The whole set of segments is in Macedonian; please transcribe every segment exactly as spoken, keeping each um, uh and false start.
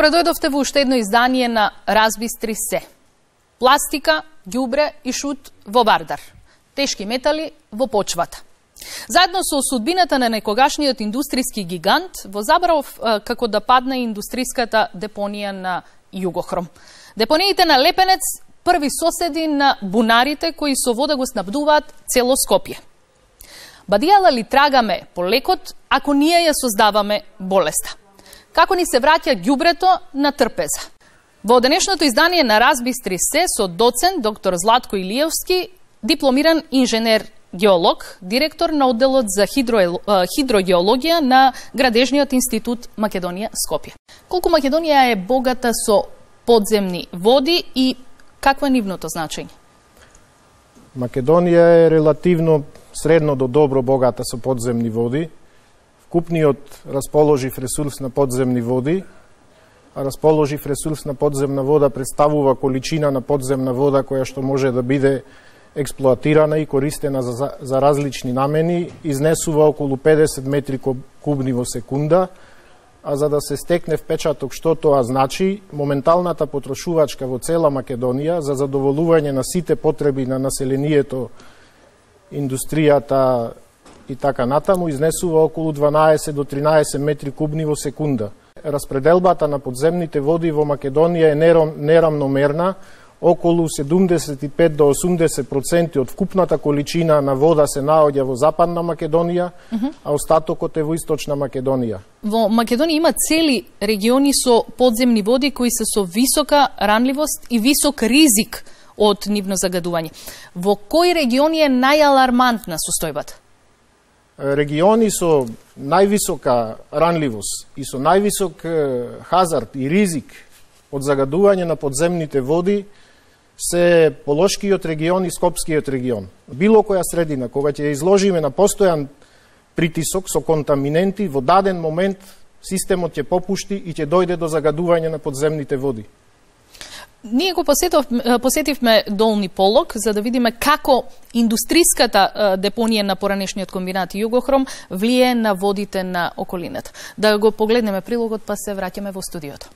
Добредојдовте во уште едно издание на Разбистри се. Пластика, ѓубре и шут во Вардар. Тешки метали во почвата. Заедно со судбината на некогашниот индустријски гигант, во забрав како да падне индустријската депонија на Југохром. Депониите на Лепенец први соседи на бунарите кои со вода го снабдуваат цело Скопје. Бадијала ли трагаме по лекот, ако ние ја создаваме болеста? Како ни се враќа ѓубрето на трпеза? Во денешното издание на Разбистри се со доцент доктор Златко Илиевски, дипломиран инженер геолог, директор на одделот за хидро, хидрогеологија на Градежниот институт Македонија Скопје. Колку Македонија е богата со подземни води и какво е нивното значење? Македонија е релативно средно до добро богата со подземни води. Вкупниот расположив ресурс на подземни води, а расположив ресурс на подземна вода представува количина на подземна вода која што може да биде експлоатирана и користена за, за различни намени, изнесува околу педесет метри кубни во секунда, а за да се стекне впечаток што тоа значи, моменталната потрошувачка во цела Македонија за задоволување на сите потреби на населението, индустријата и така натаму, изнесува околу дванаесет до тринаесет метри кубни во секунда. Распределбата на подземните води во Македонија е нерамномерна, околу седумдесет и пет до осумдесет проценти од вкупната количина на вода се наоѓа во Западна Македонија, uh -huh. а остатокот е во Источна Македонија. Во Македонија има цели региони со подземни води кои се со висока ранливост и висок ризик од нивно загадување. Во кои региони е најалармантна состојбата? Региони со највисока ранливост и со највисок хазард и ризик од загадување на подземните води се Полошкиот регион и Скопскиот регион. Било која средина, кога ќе ја изложиме на постојан притисок со контаминенти, во даден момент системот ќе попушти и ќе дојде до загадување на подземните води. Ние го посетивме, посетивме Долни Полог за да видиме како индустријската депонија на поранешниот комбинат Југохром влие на водите на околината. Да го погледнеме прилогот, па се враќаме во студиото.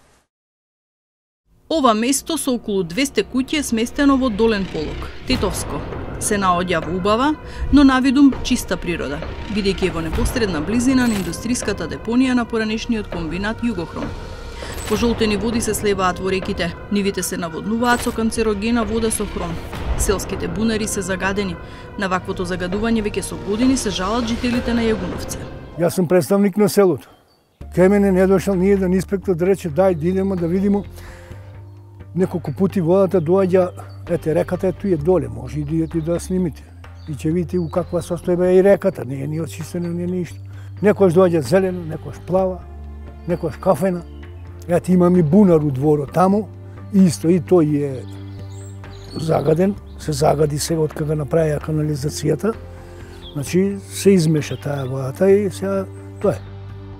Ова место со околу двесте куќи е сместено во Долен Полог, Тетовско. Се наоѓа во убава, но навидум чиста природа, бидејќи е во непосредна близина на индустријската депонија на поранешниот комбинат Југохром. Пожолтени води се слеваат во реките, нивите се наводнуваат со канцерогена вода со хром. Селските бунари се загадени. На ваквото загадување веќе со години се жалат жителите на Јагуновце. Јас сум представник на селото. Кај мене не дошал ни еден инспектор да рече дај да идемо да видимо. Неколку пути водата доаѓа, ете реката е туе доле, може и да идете да снимите. И ќе видите у каква состојба е и реката, не е ни очистена, не е ништо. Некојаш доаѓа зелено, некојаш плава, некојаш кафена. Ете имам и бунар у дворот таму, исто и тој е загаден, се загади сега од кога направија канализацијата. Значи се измеша таа водата и сега тоа е.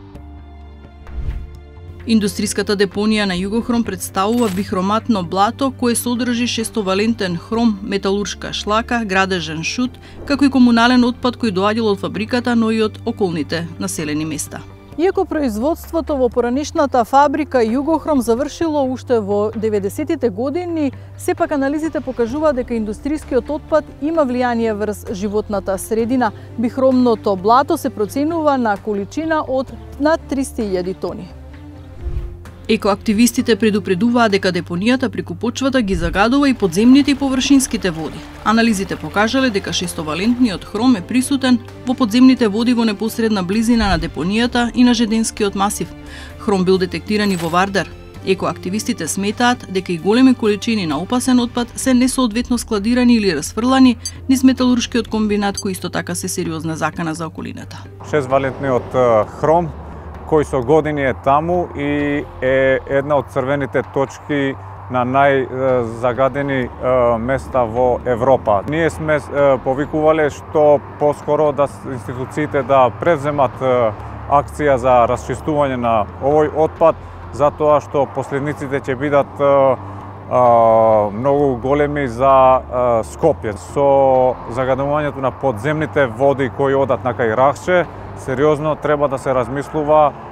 Индустријската депонија на Југохром представува бихроматно блато кое содржи шестовалентен хром, металуршка шлака, градежен шут, како и комунален отпад кој доаѓал од фабриката, но и од околните населени места. Иако производството во поранешната фабрика Југохром завршило уште во деветдесетите години, сепак анализите покажуваат дека индустријскиот отпад има влијание врз животната средина. Бихромното блато се проценува на количина од над триста илјади тони. Екоактивистите предупредуваат дека депонијата преку почвата ги загадува и подземните и површинските води. Анализите покажале дека шестовалентниот хром е присутен во подземните води во непосредна близина на депонијата и на Жеденскиот масив. Хром бил детектиран и во Вардар. Екоактивистите сметаат дека и големи количини на опасен отпад се несоодветно складирани или расфрлани низ металуршкиот комбинат кој исто така се сериозна закана за околината. Шестовалентниот хром кој со години е таму и е една од црвените точки на најзагадени места во Европа. Ние сме повикувале што поскоро да институциите да превземат акција за расчистување на овој отпад, затоа што последниците ќе бидат многу големи за Скопје. Со загадувањето на подземните води кои одат на кај Рахче, сериозно треба да се размислува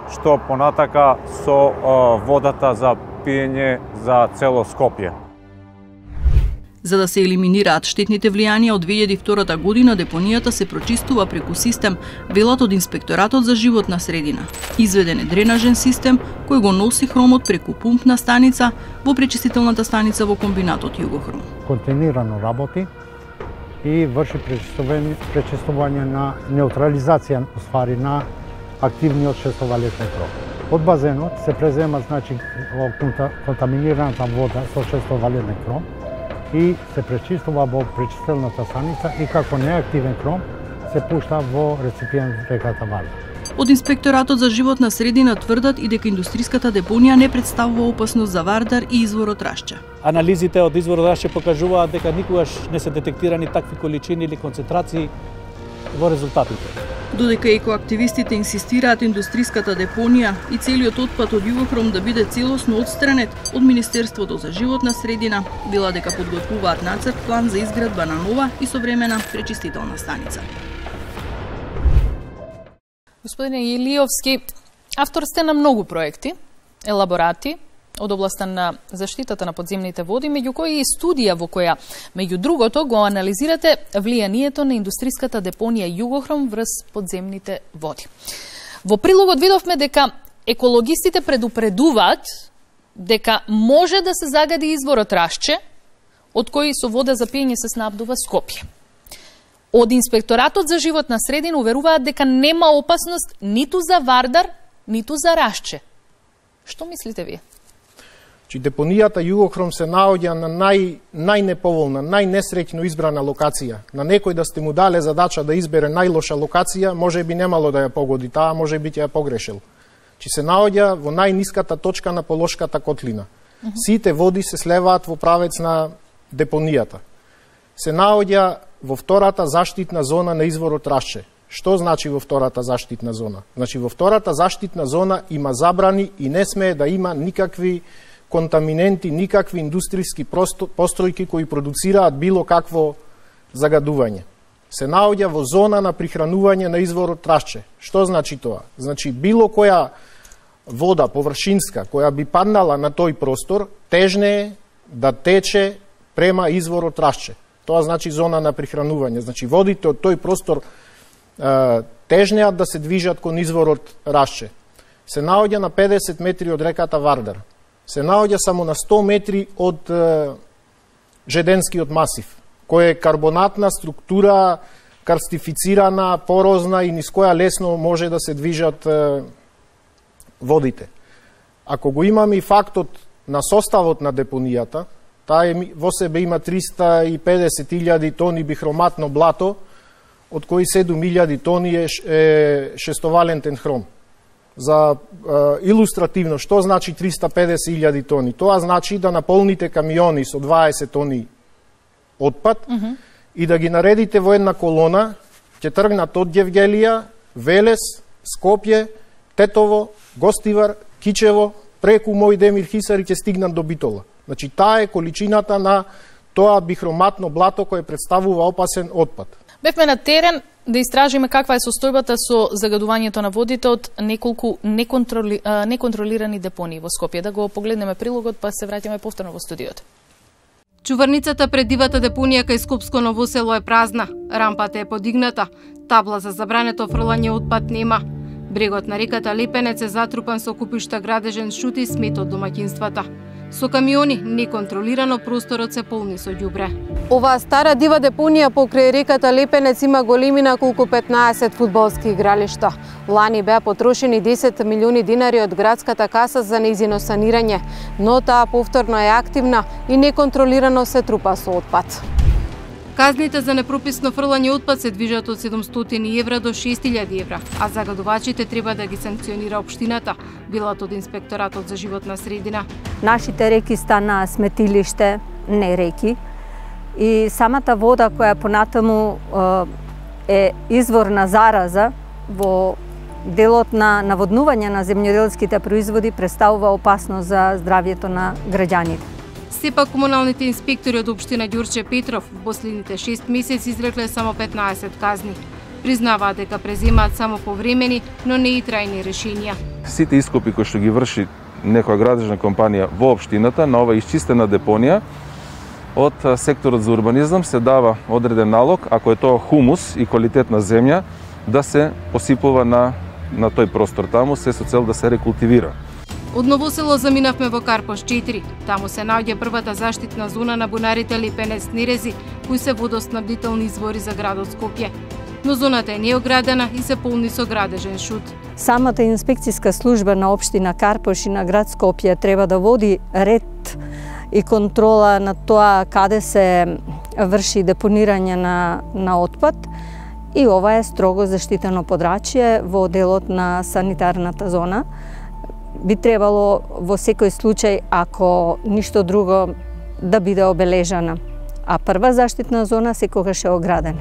што понатака со водата за пиење за цело Скопје. За да се елиминираат штетните влијанија од две илјади и втора година, депонијата се прочистува преку систем, велат од Инспекторатот за животна средина. Изведен е дренажен систем кој го носи хромот преку пумпна станица во пречистителната станица во комбинатот Југохром. Континуирано работи и врши пречистување, пречистување на неутрализација уствари на активниот шестовалентен хром. Од базенот се презема значи контаминираната вода со шестовалентен хром и се пречистува во пречистилната станица и како неактивен хром се пушта во реципиент реката Вардар. Од Инспекторатот за животна средина тврдат и дека индустриската депонија не представува опасност за Вардар и изворот Рашче. Анализите од изворот Рашче покажуваат дека никогаш не се детектирани такви количини или концентрации во резултатите. Додека екоактивистите инсистираат индустриската депонија и целиот отпад од Југохром да биде целосно отстранет, од Министерството за животна средина вела дека подготвуваат нацрт план за изградба на нова и современа пречистителна станица. Господине Илиовски, автор сте на многу проекти, елаборати од областта на заштитата на подземните води, меѓу кои и студија во која, меѓу другото, го анализирате влијанието на индустриската депонија Југохром врз подземните води. Во прилогот видовме дека екологистите предупредуваат дека може да се загади изворот Рашче, од кој со вода за пиење се снабдува Скопје. Од Инспекторатот за животна средина уверуваат дека нема опасност ниту за Вардар, ниту за Рашче. Што мислите вие? Чи депонијата Југохром се наоѓа на нај, најнеповолна, најнесреќно избрана локација. На некој да сте му дале задача да избере најлоша локација, може би немало да ја погоди, таа може би ќе ја погрешил. Чи се наоѓа во најниската точка на Полошката котлина. Uh -huh. Сите води се слеваат во правец на депонијата. Се наоѓа во втората заштитна зона на изворот Рашче. Што значи во втората заштитна зона? Значи во втората заштитна зона има забрани и не смее да има никакви контаминенти, никакви индустријски постројки кои продуцираат било какво загадување. Се наоѓа во зона на прихранување на изворот Рашче. Што значи тоа? Значи било која вода површинска која би паднала на тој простор, тежне е да тече према изворот Рашче. Тоа значи зона на прихранување. Значи водите од тој простор е, тежнеат да се движат кон изворот Рашче. Се наоѓа на педесет метри од реката Вардар. Се наоѓа само на сто метри од е, Жеденскиот масив, кој е карбонатна структура, карстифицирана, порозна и низ која лесно може да се движат е, водите. Ако го имаме и фактот на составот на депонијата, таа во себе има триста и педесет илјади тони бихроматно блато, од кои седум илјади тони е шестовалентен хром. За е, илустративно, што значи триста и педесет илјади тони? Тоа значи да наполните камиони со дваесет тони отпад uh -huh. и да ги наредите во една колона, ќе тргнат од Гевгелија, Велес, Скопје, Тетово, Гостивар, Кичево, преку Мој Демир Хисар и ќе стигнат до Битола. Значи, таа е количината на тоа бихроматно блато кое представува опасен отпад. Бевме на терен да истражиме каква е состојбата со загадувањето на водите од неколку неконтроли, неконтролирани депонии во Скопје. Да го погледнеме прилогот, па се враќаме повторно во студиото. Чуварницата пред дивата депонија кај Скопско Ново село е празна. Рампата е подигната. Табла за забрането фрлање отпад нема. Брегот на реката Лепенец е затрупан со купишта градежен шут и смет од домаќинствата. Со камиони, неконтролирано просторот се полни со ѓубре. Оваа стара дива депонија покрај реката Лепенец има големина колку петнаесет фудбалски игралишта. Лани беа потрошени десет милиони динари од градската каса за нејзино санирање, но таа повторно е активна и неконтролирано се трупа со отпад. Казните за непрописно фрлање отпад се движат од седумстотини евра до шест илјади евра, а загадувачите треба да ги санкционира општината, велат од Инспекторатот за животна средина. Нашите реки стана сметилиште, не реки, и самата вода која понатаму е извор на зараза во делот на наводнување на земјоделските производи представува опасност за здравјето на граѓаните. Сепак комуналните инспектори од општина Ѓурче Петров во последните шест месеци изрекле само петнаесет казни. Признаваат дека преземаат само повремени, но не и трајни решенија. сите ископи кои што ги врши некоја градежна компанија во општината на ова исчистена депонија, од секторот за урбанизам се дава одреден налог, ако е тоа хумус и квалитетна земја, да се посипува на, на тој простор таму, се со цел да се рекултивира. Од Новосело заминавме во Карпош четири. Таму се наоѓа првата заштитна зона на бунарите Липенец Нерези, кои се водоснабдителни извори за градот Скопје. Но зоната е неоградена и се полни со градежен шут. Самата инспекцијска служба на општина Карпош и на град Скопје треба да води ред и контрола на тоа каде се врши депонирање на, на отпад, и ова е строго заштитено подрачје во делот на санитарната зона. Би требало во секој случај, ако ништо друго, да биде обележана, а прва заштитна зона секогаш е оградена.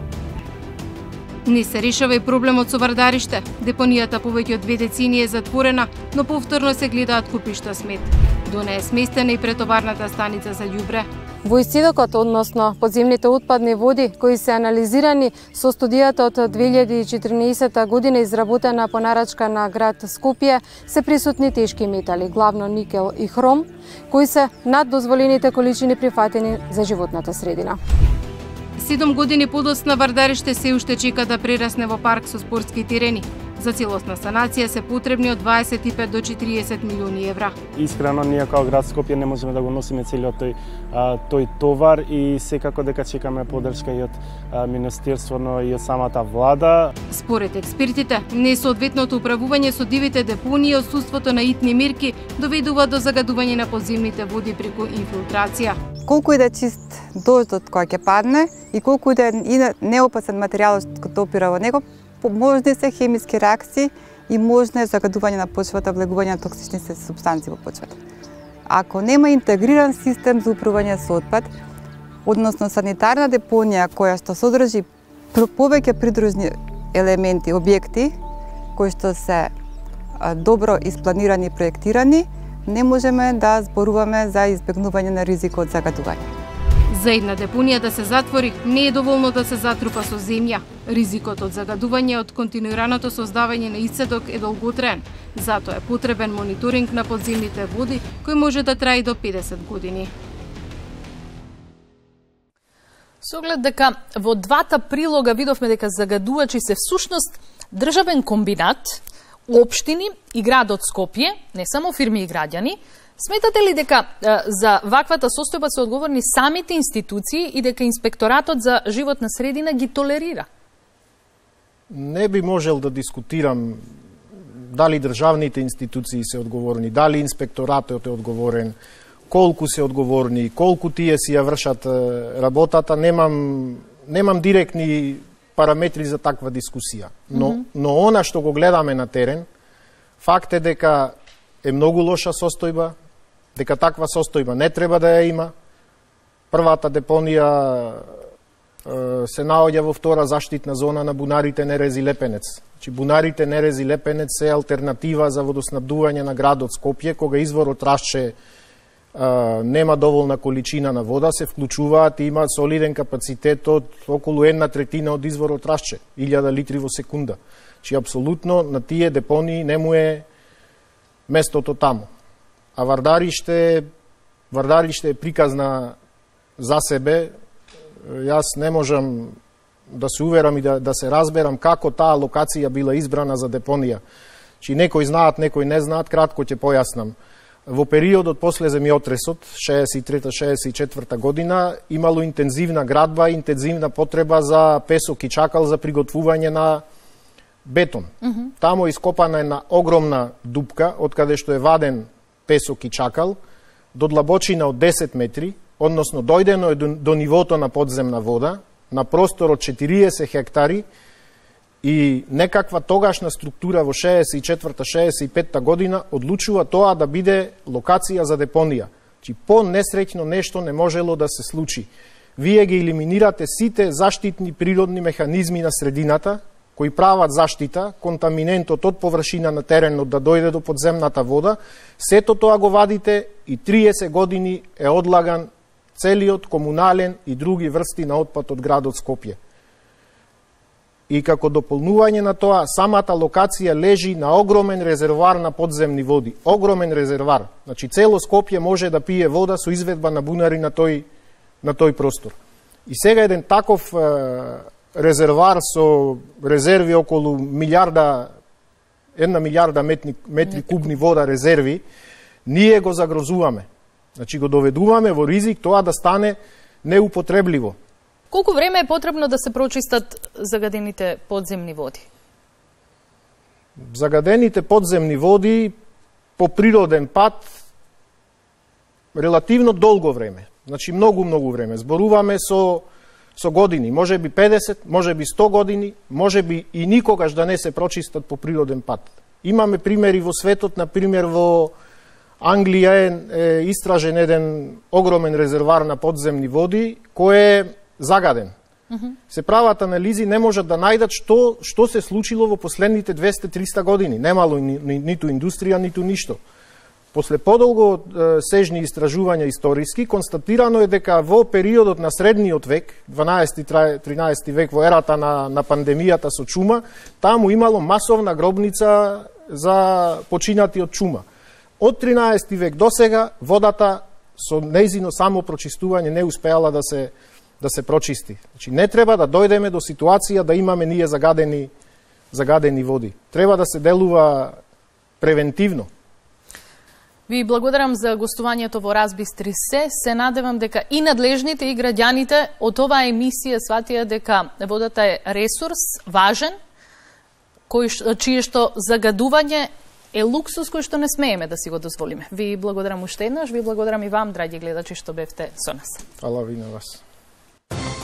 Не се решава и проблемот со Вардариште. Депонијата повеќе од две децении е затворена, но повторно се гледаат купишта смет. До неа е сместена и претоварната станица за љубре. Во исцедокот, односно подземните отпадни води, кои се анализирани со студијата од две илјади и четирнаесетта година изработена по нарачка на град Скопје, се присутни тешки метали, главно никел и хром, кои се над дозволените количини прифатени за животната средина. Седум години подоцна Вардариште се уште чека да прерасне во парк со спортски терени. За целосна санација се потребни од дваесет и пет до четириесет милиони евра. Искрено, ние како град Скопје не можеме да го носиме целиот тој, а, тој товар и секако дека чекаме поддршка и од а, Министерството и од самата влада. Според експертите, несоодветното управување со дивите депонии и отсуството на итни мерки доведува до загадување на подземните води преку инфилтрација. Колку и да чист дождот кој ќе падне и колку и да е неопасен материјал што допира во него, можни се хемиски реакции и можно е загадување на почвата, влегување на токсични супстанции во почвата. Ако нема интегриран систем за управување со отпад, односно санитарна депонија која што содржи повеќе придружни елементи, објекти кои што се добро испланирани и проектирани, не можеме да зборуваме за избегнување на ризик од загадување. За една депонија да се затвори, не е доволно да се затрупа со земја. Ризикот од загадување од континуираното создавање на исцедок е долготраен. Затоа е потребен мониторинг на подземните води, кој може да трае до педесет години. Со оглед дека во двата прилога видовме дека загадувачи се всушност државен комбинат, општини и градот Скопје, не само фирми и граѓани, сметате ли дека е, за ваквата состојба се одговорни самите институции и дека инспекторатот за животна средина ги толерира? Не би можел да дискутирам дали државните институции се одговорни, дали инспекторатот е одговорен, колку се одговорни, колку тие си ја вршат работата, немам немам директни параметри за таква дискусија. Но, mm -hmm. но она што го гледаме на терен, факт е дека е многу лоша состојба, дека таква состојба не треба да ја има. Првата депонија е, се наоѓа во втора заштитна зона на бунарите Нерези Лепенец. Значи, бунарите Нерези Лепенец се алтернатива за водоснабдување на градот Скопје, кога изворот Рашче нема доволна количина на вода, се вклучуваат и има солиден капацитет од околу една третина од изворот Рашче, илјада литри во секунда. Чи апсолутно на тие депонии не му е местото таму. А Вардариште, Вардариште е приказна за себе. Јас не можам да се уверам и да, да се разберам како таа локација била избрана за депонија. Чи некои знаат, некои не знаат, кратко ќе појаснам. Во периодот после земјотресот, шеесет и трета шеесет и четврта година, имало интензивна градба, интензивна потреба за песок и чакал за приготвување на бетон. Mm -hmm. Тамо ископана една огромна дупка, од каде што е ваден песок и чакал, до длабочина од десет метри, односно дојдено е до, до нивото на подземна вода, на простор од четириесет хектари, и некаква тогашна структура во шеесет и четврта шеесет и петта година одлучува тоа да биде локација за депонија. Чи по-несреќно нешто не можело да се случи. Вие ги елиминирате сите заштитни природни механизми на средината, кои прават заштита, контаминентот од површина на теренот да дојде до подземната вода, сето тоа го вадите и триесет години е одлаган целиот комунален и други врсти на отпад од градот Скопје. И како дополнување на тоа, самата локација лежи на огромен резервоар на подземни води. Огромен резервоар. Значи, цело Скопје може да пие вода со изведба на бунари на тој, на тој простор. И сега еден таков е, резервоар со резерви околу милиарда, една милиарда метри, метри кубни вода резерви, ние го загрозуваме. Значи, го доведуваме во ризик тоа да стане неупотребливо. Колку време е потребно да се прочистат загадените подземни води? Загадените подземни води по природен пат релативно долго време. Значи многу, многу време. Зборуваме со, со години. Може би педесет, може би сто години, може би и никогаш да не се прочистат по природен пат. Имаме примери во светот, например во Англија е, е истражен еден огромен резервоар на подземни води, кој е загаден. Mm-hmm. Се прават анализи, не можат да најдат што, што се случило во последните двесте до триста години. Немало ни, ни, ниту индустрија, ниту ништо. После подолго е, сежни истражувања историски, констатирано е дека во периодот на средниот век, дванаесети до тринаесети век, во ерата на, на пандемијата со чума, таму имало масовна гробница за починати од чума. Од тринаесети век до сега, водата со нејзино само прочистување не успеала да се да се прочисти. Значи, не треба да дојдеме до ситуација да имаме ние загадени, загадени води. Треба да се делува превентивно. Ви благодарам за гостувањето во Разбистри се. Се надевам дека и надлежните и граѓаните од оваа емисија сватија дека водата е ресурс важен, кој, чие што загадување е луксус кој што не смееме да си го дозволиме. Ви благодарам уште еднаш, ви благодарам и вам, драги гледачи, што бевте со нас. Фала ви на вас.